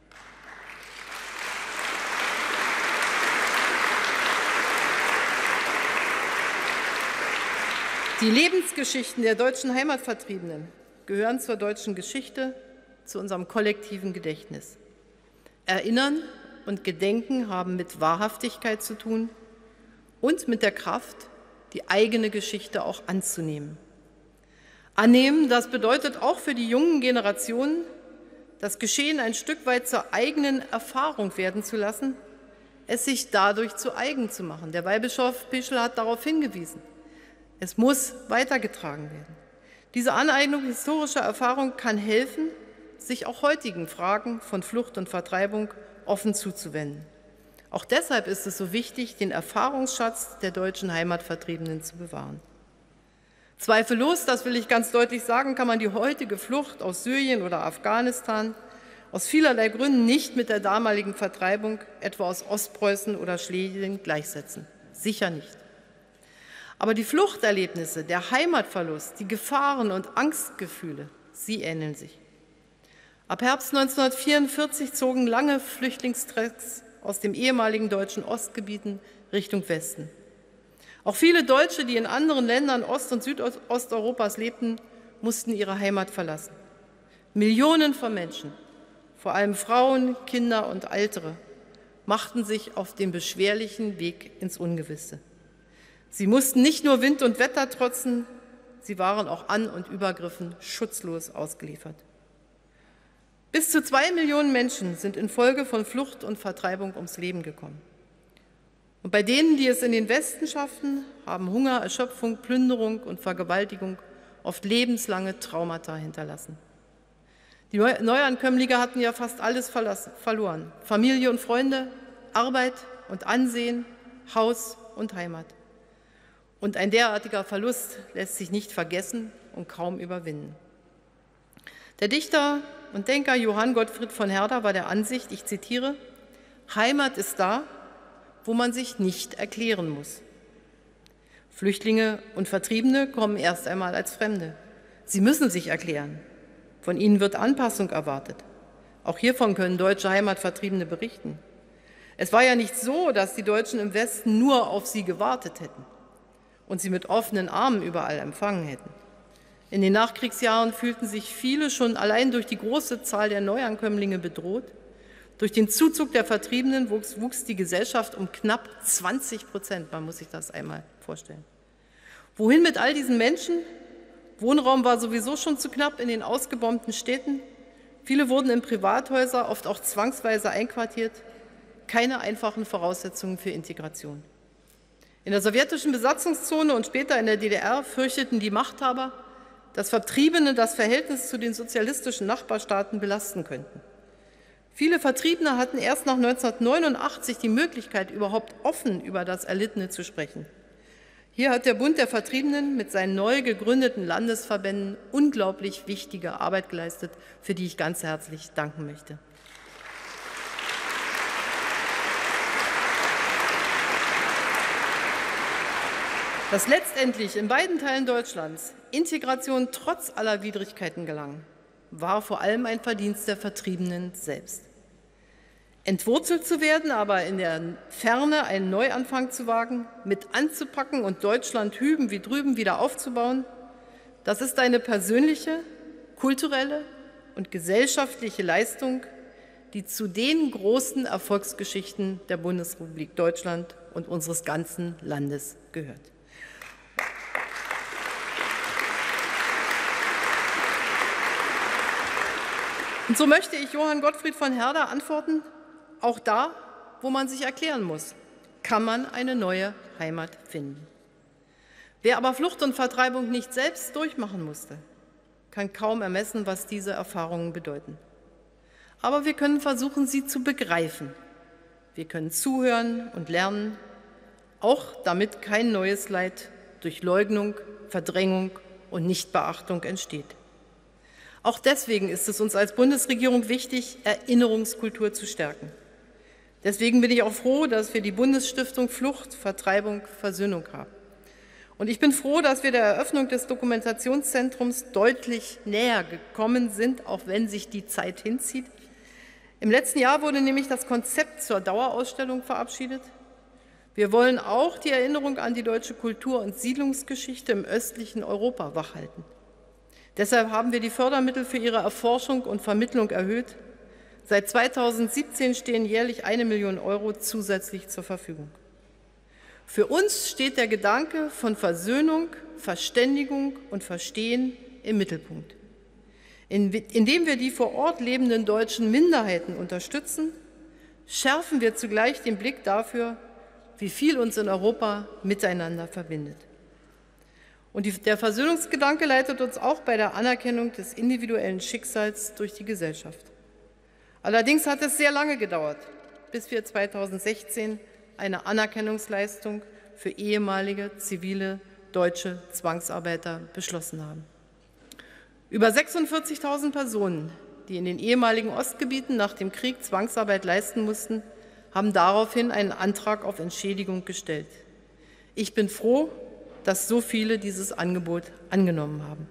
Die Lebensgeschichten der deutschen Heimatvertriebenen gehören zur deutschen Geschichte, zu unserem kollektiven Gedächtnis. Erinnern und Gedenken haben mit Wahrhaftigkeit zu tun und mit der Kraft, die eigene Geschichte auch anzunehmen. Annehmen, das bedeutet auch für die jungen Generationen, das Geschehen ein Stück weit zur eigenen Erfahrung werden zu lassen, es sich dadurch zu eigen zu machen. Der Weihbischof Pischel hat darauf hingewiesen. Es muss weitergetragen werden. Diese Aneignung historischer Erfahrung kann helfen, sich auch heutigen Fragen von Flucht und Vertreibung offen zuzuwenden. Auch deshalb ist es so wichtig, den Erfahrungsschatz der deutschen Heimatvertriebenen zu bewahren. Zweifellos, das will ich ganz deutlich sagen, kann man die heutige Flucht aus Syrien oder Afghanistan aus vielerlei Gründen nicht mit der damaligen Vertreibung, etwa aus Ostpreußen oder Schlesien, gleichsetzen. Sicher nicht. Aber die Fluchterlebnisse, der Heimatverlust, die Gefahren und Angstgefühle, sie ähneln sich. Ab Herbst 1944 zogen lange Flüchtlingstrecks aus den ehemaligen deutschen Ostgebieten Richtung Westen. Auch viele Deutsche, die in anderen Ländern Ost- und Südosteuropas lebten, mussten ihre Heimat verlassen. Millionen von Menschen, vor allem Frauen, Kinder und Ältere, machten sich auf den beschwerlichen Weg ins Ungewisse. Sie mussten nicht nur Wind und Wetter trotzen, sie waren auch An- und Übergriffen schutzlos ausgeliefert. Bis zu 2 Millionen Menschen sind infolge von Flucht und Vertreibung ums Leben gekommen. Und bei denen, die es in den Westen schafften, haben Hunger, Erschöpfung, Plünderung und Vergewaltigung oft lebenslange Traumata hinterlassen. Die Neuankömmlinge hatten ja fast alles verloren: Familie und Freunde, Arbeit und Ansehen, Haus und Heimat. Und ein derartiger Verlust lässt sich nicht vergessen und kaum überwinden. Der Dichter und Denker Johann Gottfried von Herder war der Ansicht, ich zitiere: Heimat ist da, wo man sich nicht erklären muss. Flüchtlinge und Vertriebene kommen erst einmal als Fremde. Sie müssen sich erklären. Von ihnen wird Anpassung erwartet. Auch hiervon können deutsche Heimatvertriebene berichten. Es war ja nicht so, dass die Deutschen im Westen nur auf sie gewartet hätten und sie mit offenen Armen überall empfangen hätten. In den Nachkriegsjahren fühlten sich viele schon allein durch die große Zahl der Neuankömmlinge bedroht. Durch den Zuzug der Vertriebenen wuchs die Gesellschaft um knapp 20%. Man muss sich das einmal vorstellen. Wohin mit all diesen Menschen? Wohnraum war sowieso schon zu knapp in den ausgebombten Städten. Viele wurden in Privathäuser, oft auch zwangsweise einquartiert. Keine einfachen Voraussetzungen für Integration. In der sowjetischen Besatzungszone und später in der DDR fürchteten die Machthaber, dass Vertriebene das Verhältnis zu den sozialistischen Nachbarstaaten belasten könnten. Viele Vertriebene hatten erst nach 1989 die Möglichkeit, überhaupt offen über das Erlittene zu sprechen. Hier hat der Bund der Vertriebenen mit seinen neu gegründeten Landesverbänden unglaublich wichtige Arbeit geleistet, für die ich ganz herzlich danken möchte. Dass letztendlich in beiden Teilen Deutschlands Integration trotz aller Widrigkeiten gelang, war vor allem ein Verdienst der Vertriebenen selbst. Entwurzelt zu werden, aber in der Ferne einen Neuanfang zu wagen, mit anzupacken und Deutschland hüben wie drüben wieder aufzubauen, das ist eine persönliche, kulturelle und gesellschaftliche Leistung, die zu den großen Erfolgsgeschichten der Bundesrepublik Deutschland und unseres ganzen Landes gehört. Und so möchte ich Johann Gottfried von Herder antworten: Auch da, wo man sich erklären muss, kann man eine neue Heimat finden. Wer aber Flucht und Vertreibung nicht selbst durchmachen musste, kann kaum ermessen, was diese Erfahrungen bedeuten. Aber wir können versuchen, sie zu begreifen. Wir können zuhören und lernen, auch damit kein neues Leid durch Leugnung, Verdrängung und Nichtbeachtung entsteht. Auch deswegen ist es uns als Bundesregierung wichtig, Erinnerungskultur zu stärken. Deswegen bin ich auch froh, dass wir die Bundesstiftung Flucht, Vertreibung, Versöhnung haben. Und ich bin froh, dass wir der Eröffnung des Dokumentationszentrums deutlich näher gekommen sind, auch wenn sich die Zeit hinzieht. Im letzten Jahr wurde nämlich das Konzept zur Dauerausstellung verabschiedet. Wir wollen auch die Erinnerung an die deutsche Kultur- und Siedlungsgeschichte im östlichen Europa wachhalten. Deshalb haben wir die Fördermittel für ihre Erforschung und Vermittlung erhöht. Seit 2017 stehen jährlich 1 Million € zusätzlich zur Verfügung. Für uns steht der Gedanke von Versöhnung, Verständigung und Verstehen im Mittelpunkt. Indem wir die vor Ort lebenden deutschen Minderheiten unterstützen, schärfen wir zugleich den Blick dafür, wie viel uns in Europa miteinander verbindet. Und der Versöhnungsgedanke leitet uns auch bei der Anerkennung des individuellen Schicksals durch die Gesellschaft. Allerdings hat es sehr lange gedauert, bis wir 2016 eine Anerkennungsleistung für ehemalige zivile deutsche Zwangsarbeiter beschlossen haben. Über 46.000 Personen, die in den ehemaligen Ostgebieten nach dem Krieg Zwangsarbeit leisten mussten, haben daraufhin einen Antrag auf Entschädigung gestellt. Ich bin froh, dass so viele dieses Angebot angenommen haben.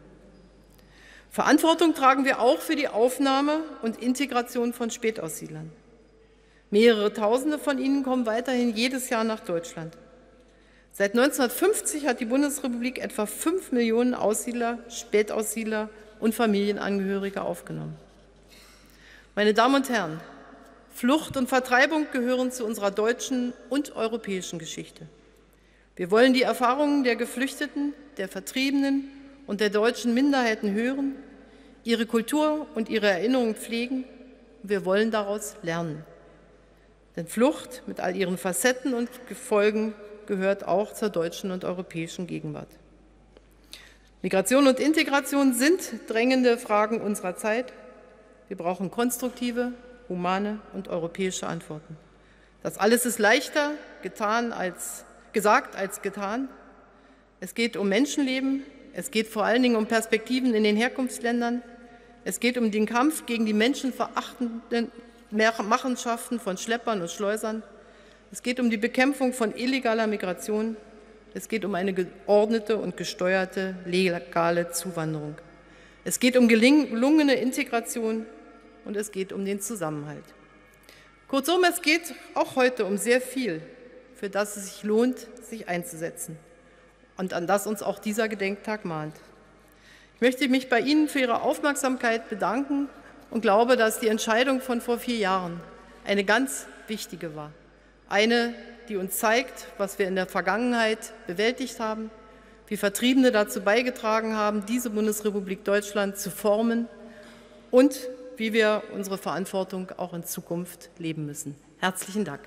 Verantwortung tragen wir auch für die Aufnahme und Integration von Spätaussiedlern. Mehrere Tausende von ihnen kommen weiterhin jedes Jahr nach Deutschland. Seit 1950 hat die Bundesrepublik etwa 5 Millionen Aussiedler, Spätaussiedler und Familienangehörige aufgenommen. Meine Damen und Herren, Flucht und Vertreibung gehören zu unserer deutschen und europäischen Geschichte. Wir wollen die Erfahrungen der Geflüchteten, der Vertriebenen und der deutschen Minderheiten hören, ihre Kultur und ihre Erinnerungen pflegen. Wir wollen daraus lernen. Denn Flucht mit all ihren Facetten und Folgen gehört auch zur deutschen und europäischen Gegenwart. Migration und Integration sind drängende Fragen unserer Zeit. Wir brauchen konstruktive, humane und europäische Antworten. Das alles ist leichter gesagt als getan. Es geht um Menschenleben, es geht vor allen Dingen um Perspektiven in den Herkunftsländern, es geht um den Kampf gegen die menschenverachtenden Machenschaften von Schleppern und Schleusern, es geht um die Bekämpfung von illegaler Migration, es geht um eine geordnete und gesteuerte legale Zuwanderung. Es geht um gelungene Integration und es geht um den Zusammenhalt. Kurzum, es geht auch heute um sehr viel, für das es sich lohnt, sich einzusetzen und an das uns auch dieser Gedenktag mahnt. Ich möchte mich bei Ihnen für Ihre Aufmerksamkeit bedanken und glaube, dass die Entscheidung von vor 4 Jahren eine ganz wichtige war. Eine, die uns zeigt, was wir in der Vergangenheit bewältigt haben, wie Vertriebene dazu beigetragen haben, diese Bundesrepublik Deutschland zu formen und wie wir unsere Verantwortung auch in Zukunft leben müssen. Herzlichen Dank.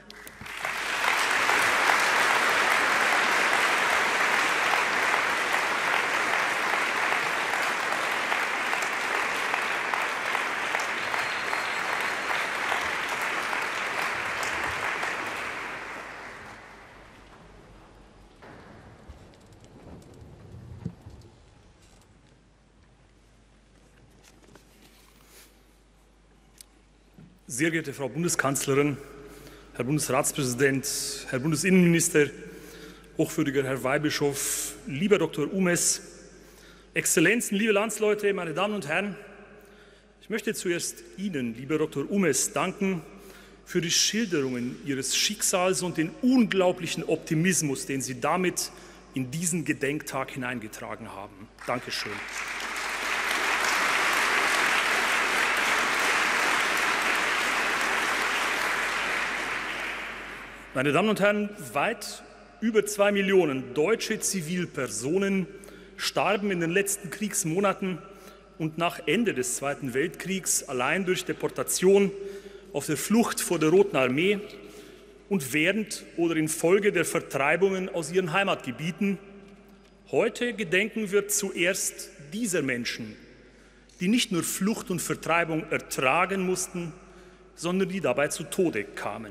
Sehr geehrte Frau Bundeskanzlerin, Herr Bundesratspräsident, Herr Bundesinnenminister, hochwürdiger Herr Weihbischof, lieber Dr. Umes, Exzellenzen, liebe Landsleute, meine Damen und Herren, ich möchte zuerst Ihnen, lieber Dr. Umes, danken für die Schilderungen Ihres Schicksals und den unglaublichen Optimismus, den Sie damit in diesen Gedenktag hineingetragen haben. Dankeschön. Meine Damen und Herren, weit über 2 Millionen deutsche Zivilpersonen starben in den letzten Kriegsmonaten und nach Ende des Zweiten Weltkriegs allein durch Deportation auf der Flucht vor der Roten Armee und während oder infolge der Vertreibungen aus ihren Heimatgebieten. Heute gedenken wir zuerst dieser Menschen, die nicht nur Flucht und Vertreibung ertragen mussten, sondern die dabei zu Tode kamen.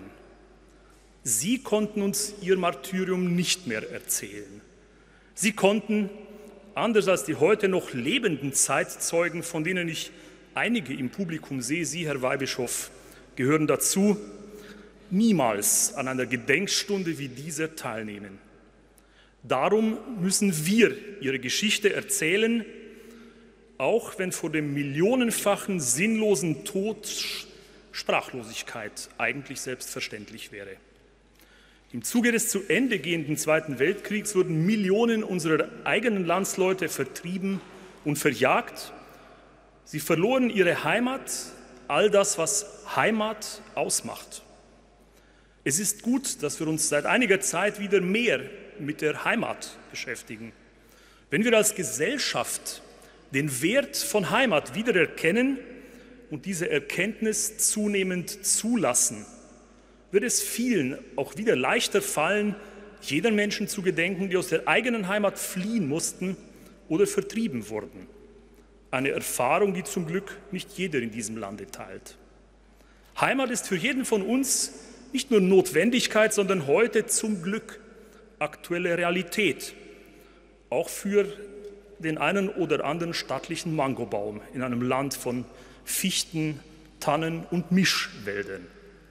Sie konnten uns ihr Martyrium nicht mehr erzählen. Sie konnten, anders als die heute noch lebenden Zeitzeugen, von denen ich einige im Publikum sehe, Sie, Herr Weihbischof, gehören dazu, niemals an einer Gedenkstunde wie dieser teilnehmen. Darum müssen wir ihre Geschichte erzählen, auch wenn vor dem millionenfachen sinnlosen Tod Sprachlosigkeit eigentlich selbstverständlich wäre. Im Zuge des zu Ende gehenden Zweiten Weltkriegs wurden Millionen unserer eigenen Landsleute vertrieben und verjagt. Sie verloren ihre Heimat, all das, was Heimat ausmacht. Es ist gut, dass wir uns seit einiger Zeit wieder mehr mit der Heimat beschäftigen. Wenn wir als Gesellschaft den Wert von Heimat wieder erkennen und diese Erkenntnis zunehmend zulassen, wird es vielen auch wieder leichter fallen, jeder Menschen zu gedenken, die aus der eigenen Heimat fliehen mussten oder vertrieben wurden. Eine Erfahrung, die zum Glück nicht jeder in diesem Lande teilt. Heimat ist für jeden von uns nicht nur Notwendigkeit, sondern heute zum Glück aktuelle Realität. Auch für den einen oder anderen stattlichen Mangobaum in einem Land von Fichten, Tannen und Mischwäldern.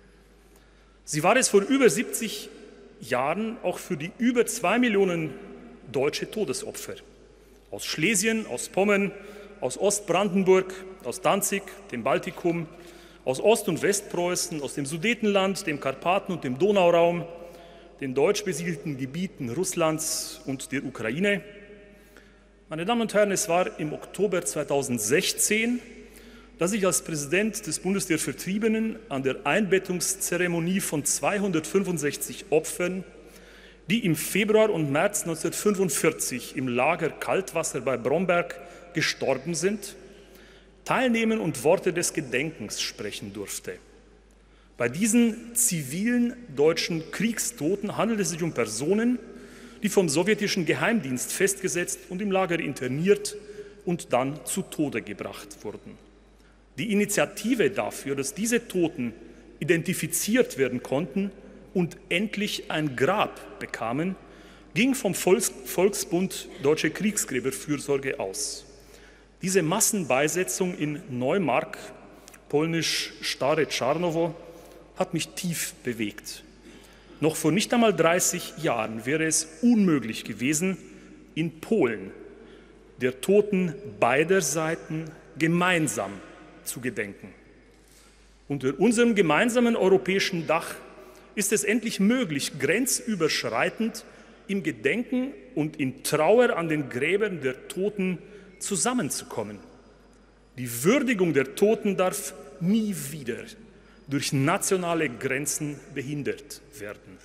Sie war es vor über 70 Jahren auch für die über 2 Millionen deutsche Todesopfer aus Schlesien, aus Pommern, aus Ostbrandenburg, aus Danzig, dem Baltikum, aus Ost- und Westpreußen, aus dem Sudetenland, dem Karpaten- und dem Donauraum, den deutsch besiedelten Gebieten Russlands und der Ukraine. Meine Damen und Herren, es war im Oktober 2016, dass ich als Präsident des Bundes der Vertriebenen an der Einbettungszeremonie von 265 Opfern, die im Februar und März 1945 im Lager Kaltwasser bei Bromberg gestorben sind, teilnehmen und Worte des Gedenkens sprechen durfte. Bei diesen zivilen deutschen Kriegstoten handelt es sich um Personen, die vom sowjetischen Geheimdienst festgesetzt und im Lager interniert und dann zu Tode gebracht wurden. Die Initiative dafür, dass diese Toten identifiziert werden konnten und endlich ein Grab bekamen, ging vom Volksbund Deutsche Kriegsgräberfürsorge aus. Diese Massenbeisetzung in Neumark, polnisch Stare Czarnowo, hat mich tief bewegt. Noch vor nicht einmal 30 Jahren wäre es unmöglich gewesen, in Polen der Toten beider Seiten gemeinsam zu gedenken. Unter unserem gemeinsamen europäischen Dach ist es endlich möglich, grenzüberschreitend im Gedenken und in Trauer an den Gräbern der Toten zusammenzukommen. Die Würdigung der Toten darf nie wieder durch nationale Grenzen behindert werden.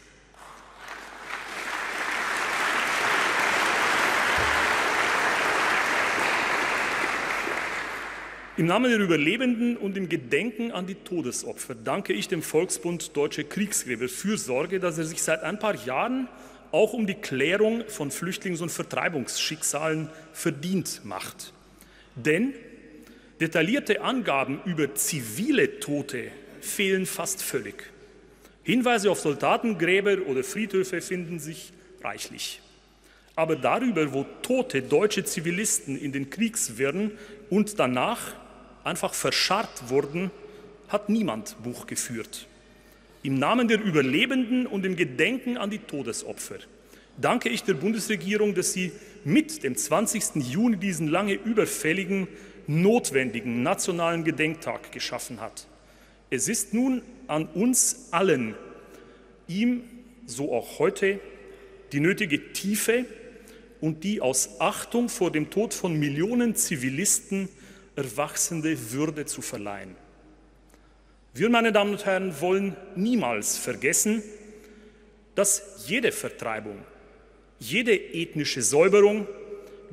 Im Namen der Überlebenden und im Gedenken an die Todesopfer danke ich dem Volksbund Deutsche Kriegsgräberfürsorge, dass er sich seit ein paar Jahren auch um die Klärung von Flüchtlings- und Vertreibungsschicksalen verdient macht. Denn detaillierte Angaben über zivile Tote fehlen fast völlig. Hinweise auf Soldatengräber oder Friedhöfe finden sich reichlich. Aber darüber, wo tote deutsche Zivilisten in den Kriegswirren und danach einfach verscharrt wurden, hat niemand Buch geführt. Im Namen der Überlebenden und im Gedenken an die Todesopfer danke ich der Bundesregierung, dass sie mit dem 20. Juni diesen lange überfälligen, notwendigen nationalen Gedenktag geschaffen hat. Es ist nun an uns allen, ihm, so auch heute, die nötige Tiefe und die aus Achtung vor dem Tod von Millionen Zivilisten erwachsene Würde zu verleihen. Wir, meine Damen und Herren, wollen niemals vergessen, dass jede Vertreibung, jede ethnische Säuberung,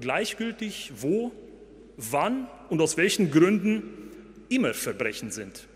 gleichgültig wo, wann und aus welchen Gründen, immer Verbrechen sind.